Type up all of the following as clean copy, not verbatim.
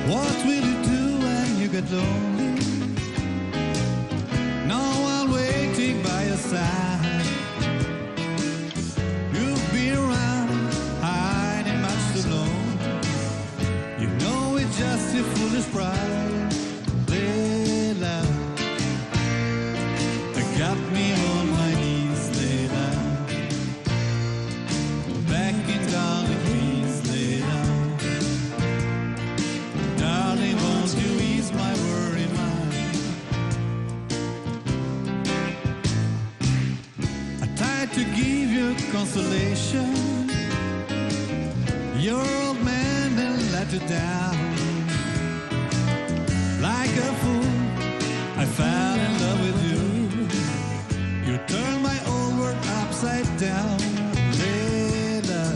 What will you do when you get lonely? No one waiting by your side. You'll be around, hiding much too long. You know it's just your foolish pride. Layla, got me on my knees, Layla. Back in darling, please, Layla. Darling, won't you ease my worried mind? I tried to give you consolation. Your old man then let you down. Like a fool, I fell in love with you. You turned my old world upside down, Layla.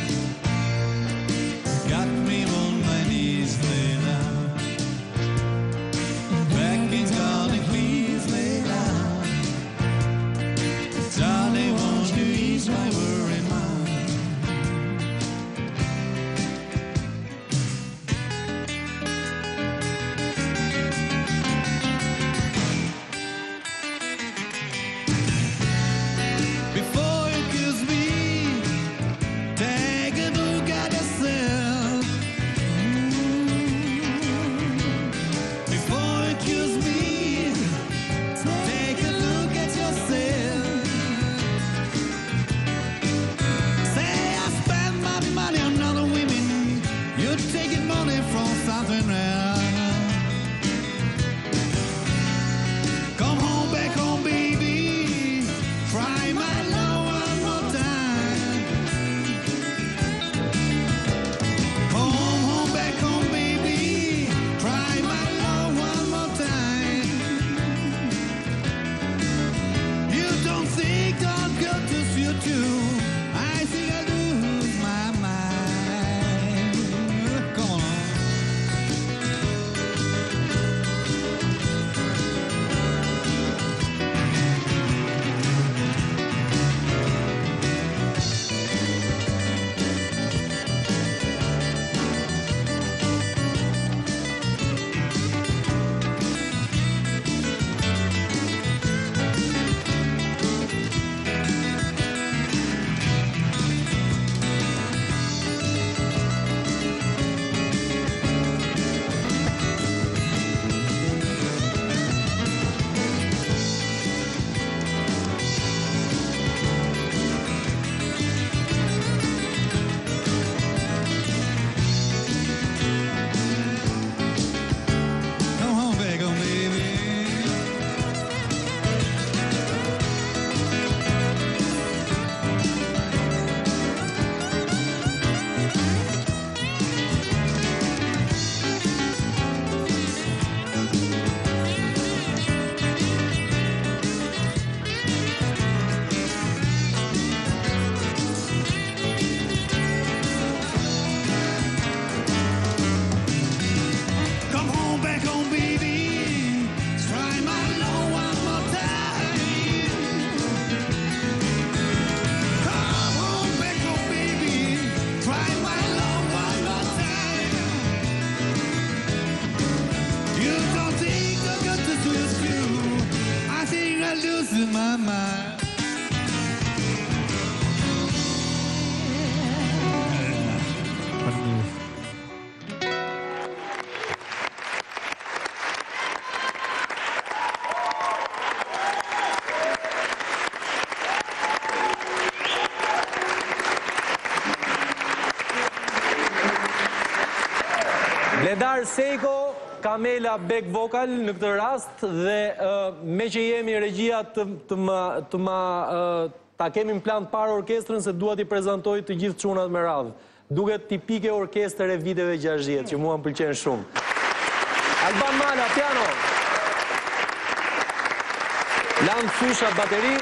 Got me on my knees, Layla. Back in darling, please, Layla. Darling, won't you ease my worried mind? Before you kiss me, take a look at yourself. Before you kiss me, take a look at yourself. Say I spend my money on other women, you're taking money from something else. Come home, back home, baby. Try my love one more time. Come home, back home, baby. Try my love one more time. You don't think I'm good to suit you. I think I lose my mind. Come on. Come home, back home, baby. Come home, back home, baby. Try my love one more time. Come home, back home, baby. Try my love one more time. You don't think I got to lose you. I think I'm losing my mind. Bledar Sejko, Kamela back vocal në këtë rast dhe me që jemi regjia ta kemi në plan të parë orkestrën se dua t'i prezantoj të gjithë çunat me radhë. Duket tipike orkestër e viteve 60 që mua më pëlqen shumë. Alban Mala, piano. Land Susha, bateri.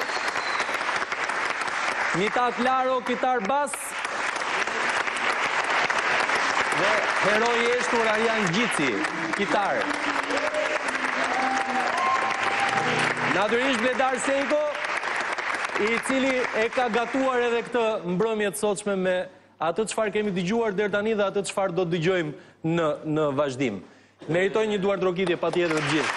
Mitat Laro, kitar bas. Dhe heroi i eshtur Arjan Gjici, kitar. Natyrisht Bledar Sejko, i cili e ka gatuar edhe këtë mbrëmje të sotshme me atë çfarë kemi dëgjuar deri tani dhe atë çfarë do të dëgjojmë në vazhdim. Meritojnë një duartrokitje patjetër të gjithë.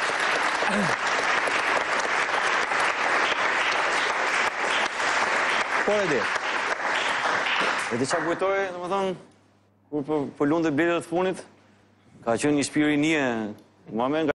Por e di. E di çfarë kujtoj, domethënë, kur po lundë biletat e funit, ka qenë një shpirinie,